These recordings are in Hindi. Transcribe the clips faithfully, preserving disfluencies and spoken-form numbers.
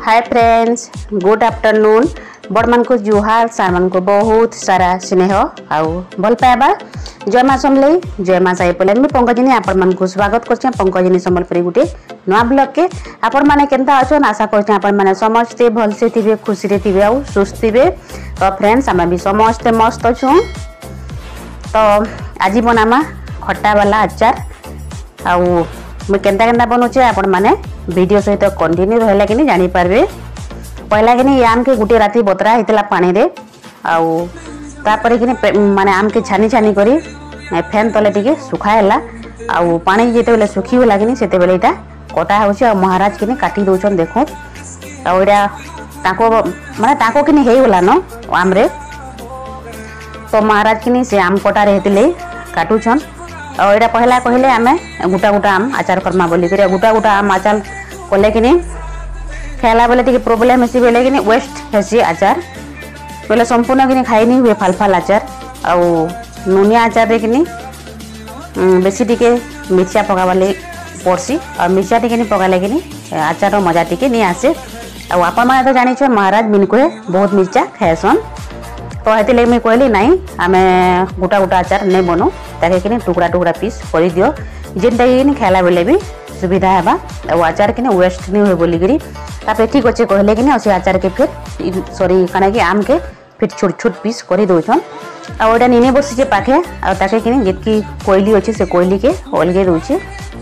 Hi friends, good afternoon. बड़ मान को जुहार, सार मान को बहुत सारा स्नेह आउ भल पाइबा। जय माँ समलई, जय माँ साई पलेन में पंकजिनी आपण मान को स्वागत करछे। पंकजिनी संबलपुरी गुटे नवा ब्लॉग के आपण माने केनता अछन आशा करछे आपण माने समझते भल से थिबे, खुशी रे थिबे आउ सुस्त थिबे। तो फ्रेंड्स हम भी समझते मस्त अछु। तो आज बनामा खट्टा वाला अचार आउ मैं केनता केनता बनौचे आपण माने वीडियो सहित कंटिन्यू रहला कि जानि पारबे। पहला कि आम के गुटे राती बतरा होता पानी रे आउ तापर कि माने आम के छानी छानी करी फैन तले टिके सुखाला आउ पानी जिते बेले सुखी गला कि सेते बेले इटा कटा होछि आ महाराज कि काटी दउछन। देखो आउ एटा ताको माने ताको कि हेई गला न आम रे। तो महाराज कि से आम कटा रे हेतिले काटुछन। और एटा पहला कहले आमे गुटा गुटा आम आचार करमा बोली करे गुटा गुटा आम आचार कले कि खाला बेले टिके प्रोब्लेम हेसी बेले कि वेस्ट हेसी आचार बेले संपूर्ण कि खाई नहीं हुए फाल फाल आचार आउ नुनिया आचार रे कि बेसी टिके मिर्चा पकाबाले पड़सी और मिर्चा टिके नहीं पकाले कि आचार मजा टिके नहीं आसे। आउ आपण माने तो जानि छ महाराज बिनको बहुत मिर्चा खाएसन। तो हेति ले मैं कहली नहीं आमे गुटा गुटा आचार नहीं बनो ताके कि टुकड़ा टुकड़ा पीस कर दियो जेनटा कि खाला बेले भी सुविधा हेबा और आचार कि वेस्ट नहीं हुए बोली करी तापर ठीक अच्छे कहले कि से आचार के फिर सॉरी कना कि आम के फिर छोट छोट पीस कर दउछन। आ ओटा निने बसी पाखे आ ताके कि जेतकी कोयली अच्छे से कोयली के अलगे दउछे।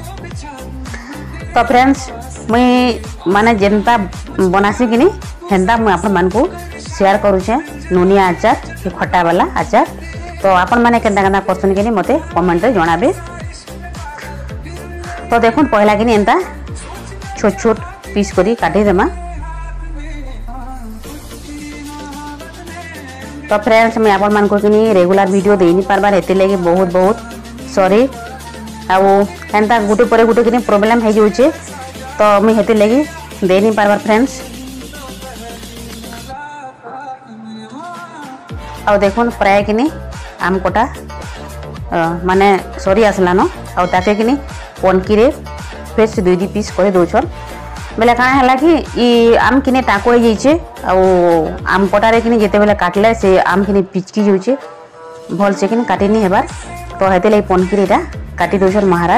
तो फ्रेंड्स मुई माने जेनता बनासी कि हेन्ता मुई आपण मान को शेयर करूछे नुनिया आचार खट्टा वाला आचार। तो आपण माने केनता केनता करछन कि मते कमेंट रे जणाबे। तो देखुन पहला कि एंता छोट छोट पीस करी काटी देमा। तो फ्रेंड्स मैं आपण मान को कि रेगुलर वीडियो दे नहीं पारबार हेते लेके बहुत बहुत सॉरी। आउ एंता गुटे परे गुटे कि प्रॉब्लम हे जाउछे तो मैं हेते लेके दे नहीं पारबार फ्रेंड्स। आउ देखुन प्राय कि आम कटा माने सरी आसला न आउ ताके कि पनकी रे फेस दुई दी पीस कर दउछन बेले काना हला कि ई आम किने टाको हो जाइछे आउ आम कटारे कि जेते बेले काटले से आम किने पिचकी जाउछे भल से कि काटी नहीं हेबार। तो हेते ले पनकी रेटा काटी दउछन महाराज।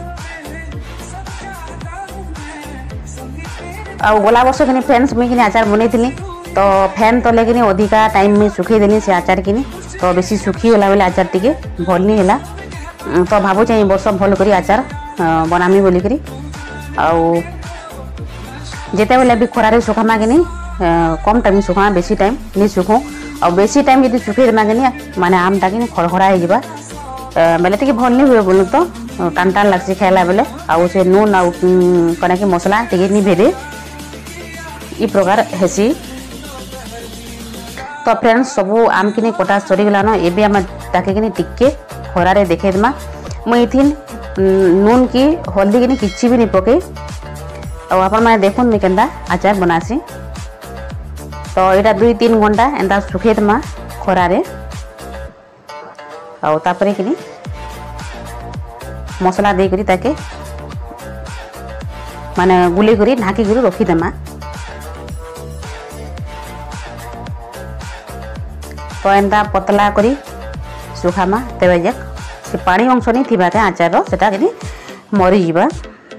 आउ गला वर्ष कि फ्रेंड्स मुई कि आचार बनैथिली तो फैन तले कि अधिका टाइम में सुखई देली से आचार कि तो बेसी सुखी गला बेले आचार टिके भल नहीं हैला। तो भावुचे वर्ष भल करी आचार बनामी बोली करी आउ जेते बेले भी खरारे सुखामा कि कम टाइम सुखामा बेसी टाइम नहीं सुखो और बेसी टाइम यदि सुखई देमा कि माने आमटा कि खड़खड़ा हो जावा बेले टिके भल नहीं हुए बोल तो टान टान लागसी खाइला बेले आउ से नून आउ कना कि मसला टिके नहीं भेदे ई प्रकार हेसी। तो फ्रेंड्स सबू आम कि कटा सरीगला न एबे आम ताके कि टिके खरारे देखे देमा। मुई इथिन नून की हल्दी कि किछि भी नहीं पके और आपण माने देखुन मैं केनता आचार बनासी। तो एटा दुई तीन घंटा एंता सुखे देमा खरारे और तापरे कि मसला दे करी ताके माने गुली करी ढाकी करी रखी देमा। तो एंता पतला करी सुखामा तेबे जक से पानी अंश नहीं थिबा के आचार सेटा कि मरी जीवा।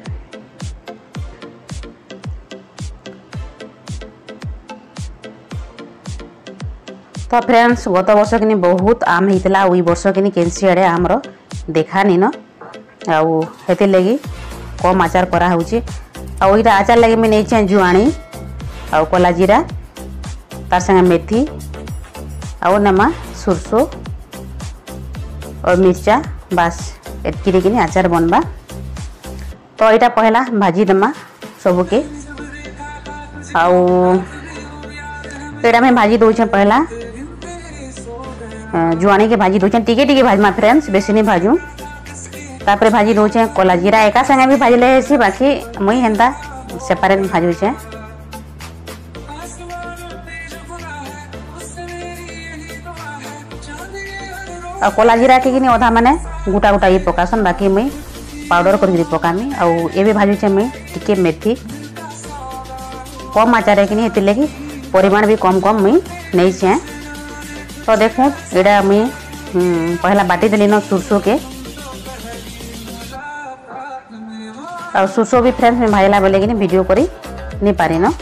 तो फ्रेंड्स गत वर्ष कि बहुत आम होता ई वर्ष कि केनसी आड़े आमर देखानी न आउ हेते लगी कम आचार करा होची। आउ इटा आचार लगे मैं नहीं जुआणी आउ कला जीरा तार संगे मेथी आउ नमा सुरसो और मिर्चा बास एतकी कि आचार बनबा। तो यहाँ पहला भाजी देमा सबके आउ एटा में भाजी दउछे पहला जुआणी के भाजी दउछे टिके टिके भाजमा फ्रेंड्स बेसी नहीं भाजू। तापर भाजी दउछे कला जीरा एका संगे भी भाजले हेसी बाकी मुई हेंता सेपरेट भाजुछे। आ कला जीरा के कि अधा माने गुटा गुटा ये पकासन बाकी मुई पाउडर कर पकामी। आउ एबे भाजुछे मुई टिके मेथी कम आचार कि हेती लगी परिमाण भी कम कम मुई नहीं छे। तो देखो एटा मुई पहला बाटी देली न सुरसो के आ सुरसो भी फ्रेंड्स में भाईला बोले कि वीडियो करी नहीं पारी न।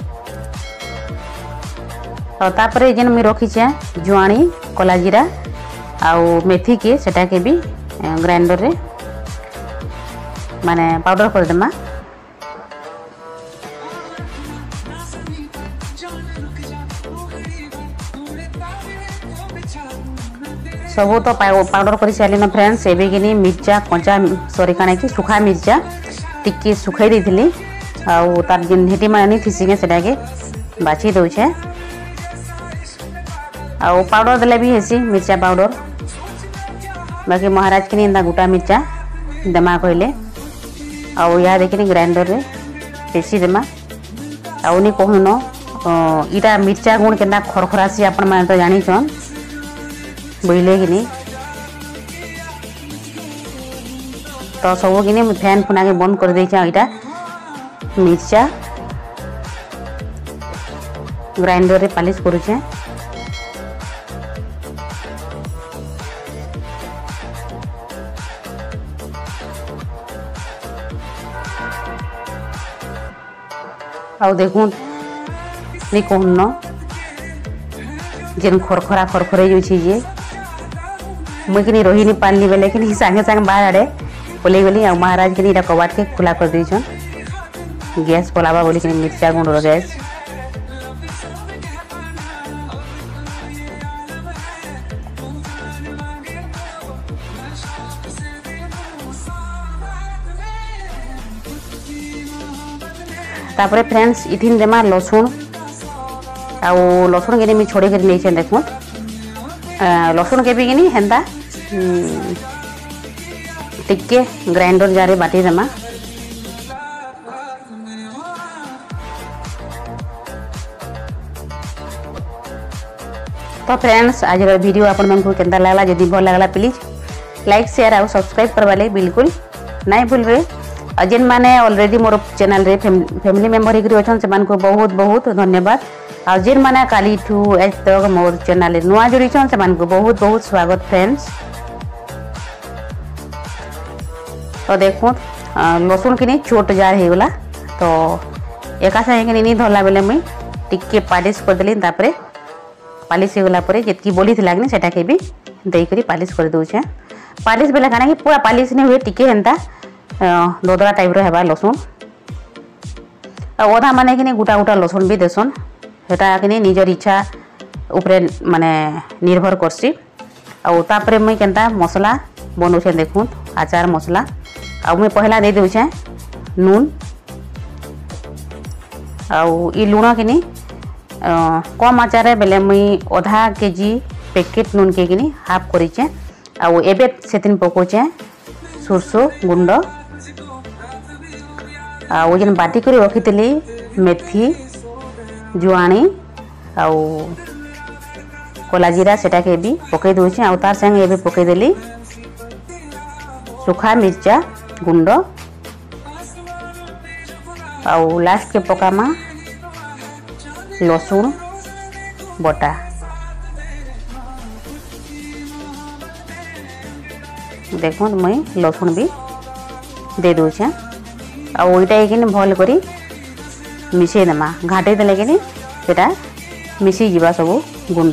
और तापर जेन मुई रखी छे जुआणी कला जीरा आउ मेथी के सेटा के भी ग्राइंडर रे माने पाउडर कर देमा। सबू तो पाउडर कर सारे न फ्रेंड्स। एबे कि मिर्चा कंचा सॉरी काना कि सुखा मिर्चा टिके सुखाई देथिली आउ तार जिन हेटी मानी थिसी सेटा के बाछी दउछे। आउ पाउडर देले भी हेसी मिर्चा पाउडर। बाकी महाराज के एंता गोटा मिर्चा देमा कहले आउ या देखिनी ग्राइंडर रे पेसी देमा। आउ नि कहून इटा मिर्चा गुण केना खरखरासी आपण माने तो जानी छन बुझले कि नहीं। तो सब कि फैन फुना के बंद कर दे इटा मिर्चा ग्राइंडर रे पालिश करुचे। आउ देखूँ नहीं कहून जेन खरखरा खरखरे जाऊँगी जे मुई कि रही नहीं पारली बेले कि सागे सागे बाहर आड़े पलि गली आ महाराज कि कबाट के खुला कर देछन गैस पलावा बोली कि मिर्चा गुंड गैस। तापरे फ्रेंड्स इथिन देमा लसुन आउ लसुन के मैं छोड़े कर नहीं देखो लसुन के भी कि हेन्ता टिके ग्राइंडर जारे बाटी देमा। तो फ्रेंड्स आज वीडियो आपण मन को केंता लागला जदि भल लागला प्लीज लाइक शेयर आउ सब्सक्राइब करवा ले बिल्कुल नहीं भूलबे। जेन माने ऑलरेडी मोर चैनल रे फैमिली मेंबर होकर अच्छन से को बहुत बहुत धन्यवाद। आ जेन माने काली ठू आज तक मोर चैनल रे नुआ जोड़ी छन से को बहुत बहुत स्वागत फ्रेंड्स। तो देखो लसुन कि छोट जार हो गला तो एका सागे नहीं धरला बेले मुई टिके पालिश कर देली तापरे पालिश हो गला परे जेतकी बोली थिला कि सेटा के भी देई करी पालिश कर दउछे। पालिश बेले काना कि पूरा पालिश नहीं हुए टिके हेंता दोदरा टाइप रो हेबा लसुन अधा माने कि गोटा गोटा लसुन भी देसन सेटा कि निजर इच्छा उपरे माने निर्भर करसी। आउ तापरे मुई केनता मसला बनौछे देखूँ आचार मसला आउ मुई पहला दे देउछे नून आउ ई लुण कि कम आचार बेले मुई आधा केजी पैकेट नून के कि हाफ करिचे। आउ एबे सेतिन पकोचे सुरसो गुंड आउ जेन बाटी कर रखी मेथी जुआणी आउ कला जीरा सेटा के भी पकई दूचे आउ तार संगे एबे पकई देली सुखा मिर्चा गुंड आउ लास्ट के पकामा लसुन बटा। देखो मुई लसुन भी दे दूचे आउ इटा कि भल करी मिसई देमा घाटे देले कि सेटा मिसी जीवा सब गुंड।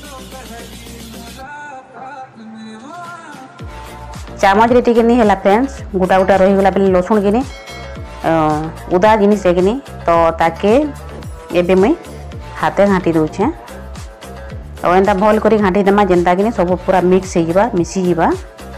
चामच रे टिके नहीं है फ्रेंड्स गोटा गोटा रही गला बेले लसुन कि उदा जिनिस कि तो ताके एबे मुई हाथे घाटी दूचे और एंता भल करी घाटी देमा जेनता कि सब पूरा मिक्स हो जावा मिसी जावा।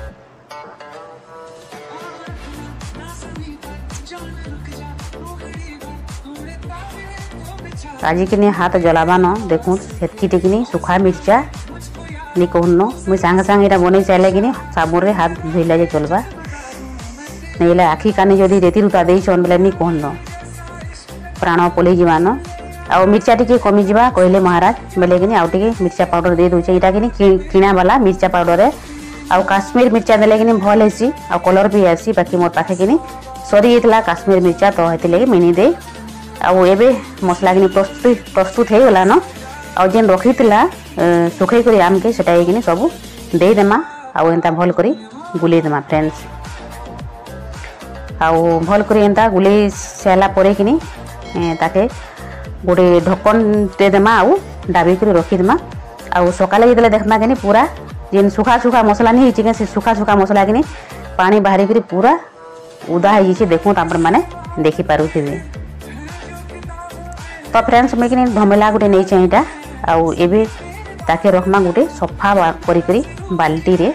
आज कि हाथ जलावा न देखूँ सेतकी टिकनी सुखा मिर्चा नहीं कहून मुई सांगे सांगे यहाँ बन चाहले कि साबुन रे हाथ धोइला जे चलवा नहीं आखि कानी जदि रेती रुता देन बोले नहीं कहून प्राण पलि जावान आउ मिर्चा टी कमिजा कहले महाराज बोले कि आउ टे मिर्चा पाउडर दे दूचे यहाँ कि किणा वाला मिर्चा पाउडर है आउ काश्मीर मिर्चा देले कि भल हेसी आ कलर भी आसी बाकी मोर पाखे कि सरी जाता काश्मीर मिर्चा तो हेती मुई दे आउ एबे मसला किनी प्रस्तुत प्रस्तुत हो गला न आउ जेन रखी थिला सुखई करी आम के सेटा किनी सब दे देमा आउ एंता भल करी गुले देमा फ्रेंड्स। आउ भल करी एंता गुले सेला परे किनी ताके गोटे ढक्कन दे देमा आउ डाबी करी रखी देमा। आउ सकाले जेतले देखमा किनी पूरा जेन सुखा सुखा मसला नहीं हिची के से सुखा सुखा मसला किनी पानी बाहरी करी पूरा उदा है जी देखो तापर माने देखि पारु थिबे। तो फ्रेंड्स मैं किनी धमेला गोटे नहीं चाहिटा आउ एबे ताके रखमा गोटे सफा करी करी बाल्टी रे।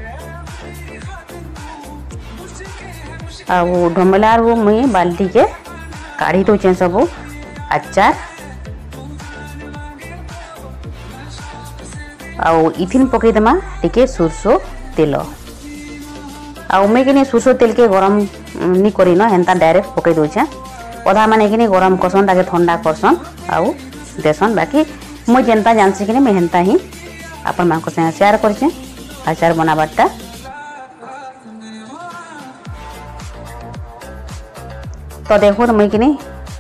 आउ धमेला रो मुई बाल्टी के काढ़ी दउचे सब आचार आउ इथिन पकई देमा टिके सुरसो तेल। आउ मैं किनी सुरसो तेल के गरम नी करी न हेंता डायरेक्ट पकई दउचे। अधा माने किनी गरम करसन ताके ठंडा करसन आउ देसन। बाकी मुई जेनता जानसी किनी मैं हेंता ही आपन मान को संगे शेयर करछे आचार बनाबाटा। तो देखो तो मैं किनी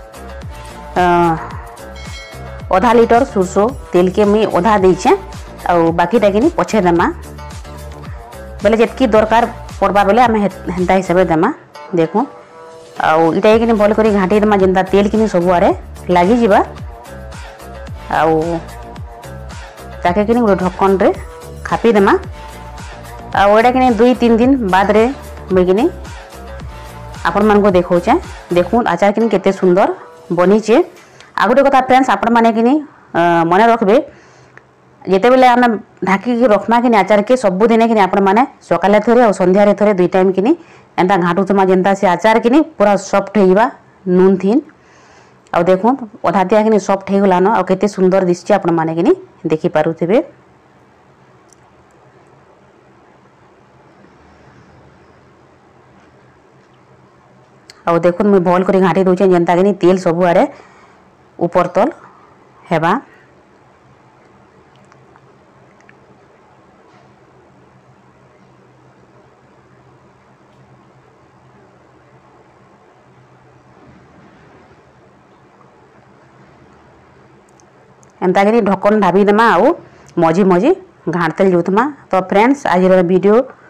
आधा लिटर सुरसो तेल के मुई आधा देछे आउ बाकीटा किनी पछे देमा बेले जेतकी दरकार पड़बा बेले आमे हेंता हिसाब देमा। देखो आउ इटा किनी भल करी घाटी देमा जेनता तेल किनी सब आरे लागी जिबा आउ ताके किनी गोटे ढक्कन रे खापी देमा। आउ एटा किनी दुई तीन दिन बाद रे मैं किनी आपण मान को देखौचे। देखो आचार किनी केते सुंदर बनीचे। आ गोटे कथा फ्रेंड्स आपण माने किनी मने रखबे जेते बेले आमे ढाकी के रखमा किनी आचार के सब दिन किनी आपण माने सकाले थरे और संध्या रे थरे दुई टाइम किनी एंता घाटू तमा जेंता से आचार किनी पूरा सॉफ्ट हेइबा नून थिन। आ देखो अधा दिया किनी सॉफ्ट हे गला न आ केते सुंदर दिसचे आपण माने किनी देखि पारुथिबे। आ देखो मैं भल करी घाटी दउचे जेंता किनी तेल सब आरे ऊपर तल हेबा। एंता करी ढक्कन ढाबी देमा आउ मझी मझी घाटते जाऊथमा। तो फ्रेंड्स आज वीडियो